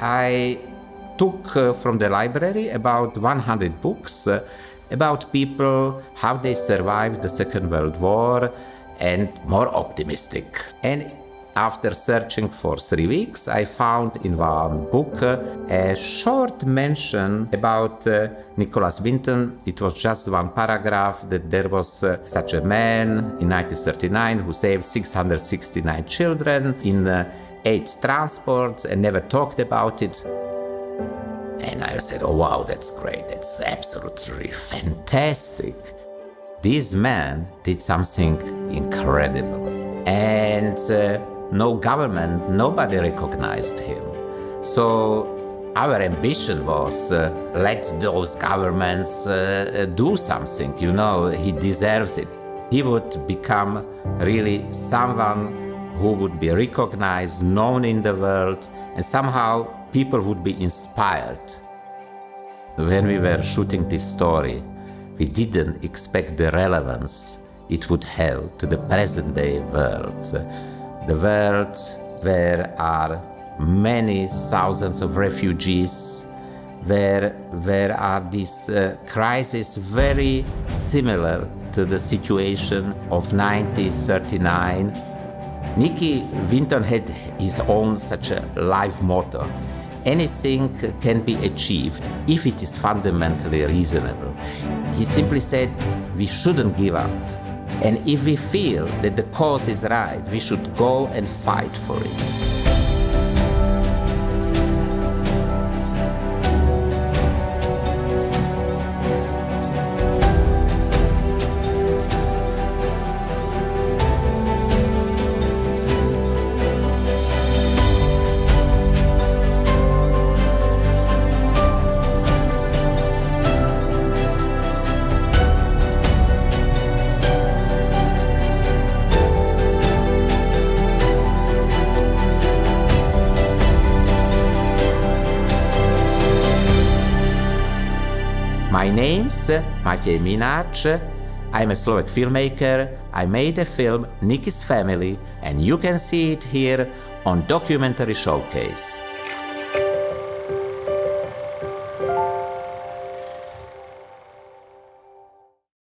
I took from the library about 100 books about people, how they survived the Second World War, and more optimistic. And after searching for 3 weeks, I found in one book a short mention about Nicholas Winton. It was just one paragraph that there was such a man in 1939 who saved 669 children in 8 transports and never talked about it. And I said, oh wow, that's great, that's absolutely fantastic. This man did something incredible. And no government, nobody recognized him. So our ambition was, let those governments do something, you know, he deserves it. He would become really someone who would be recognized, known in the world, and somehow people would be inspired. When we were shooting this story, we didn't expect the relevance it would have to the present-day world. The world where are many thousands of refugees, where are these crises very similar to the situation of 1939. Nicky Winton had his own such a life motto. Anything can be achieved if it is fundamentally reasonable. He simply said, we shouldn't give up. And if we feel that the cause is right, we should go and fight for it. My name's Matej Mináč. I'm a Slovak filmmaker. I made a film, Nicky's Family, and you can see it here on Documentary Showcase.